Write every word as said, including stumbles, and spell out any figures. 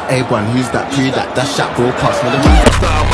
A one, who's that pre that? That's shot broadcast. When the